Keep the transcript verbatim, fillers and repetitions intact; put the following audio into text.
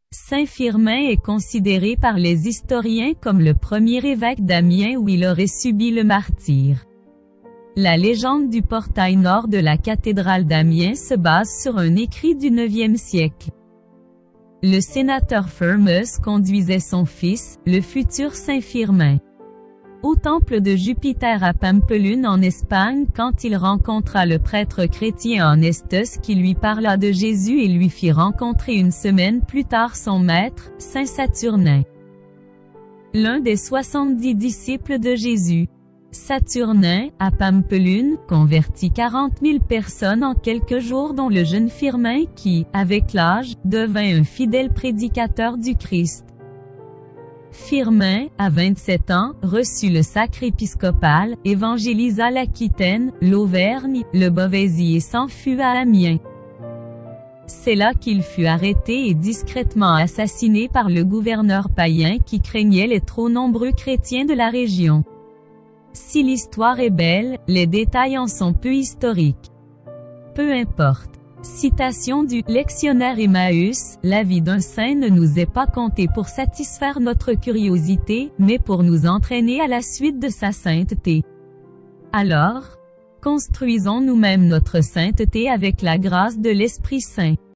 Saint Firmin est considéré par les historiens comme le premier évêque d'Amiens où il aurait subi le martyre. La légende du portail nord de la cathédrale d'Amiens se base sur un écrit du neuvième siècle. Le sénateur Firmus conduisait son fils, le futur Saint Firmin, au temple de Jupiter à Pampelune en Espagne quand il rencontra le prêtre chrétien Honestus qui lui parla de Jésus et lui fit rencontrer une semaine plus tard son maître, Saint Saturnin, l'un des soixante-dix disciples de Jésus. Saturnin, à Pampelune, convertit quarante mille personnes en quelques jours dont le jeune Firmin qui, avec l'âge, devint un fidèle prédicateur du Christ. Firmin, à vingt-sept ans, reçut le sacre épiscopal, évangélisa l'Aquitaine, l'Auvergne, le Beauvaisis et s'enfuit à Amiens. C'est là qu'il fut arrêté et discrètement assassiné par le gouverneur païen qui craignait les trop nombreux chrétiens de la région. Si l'histoire est belle, les détails en sont peu historiques. Peu importe. Citation du « Lectionnaire Emmaüs », la vie d'un saint ne nous est pas contée pour satisfaire notre curiosité, mais pour nous entraîner à la suite de sa sainteté. Alors, construisons nous-mêmes notre sainteté avec la grâce de l'Esprit Saint.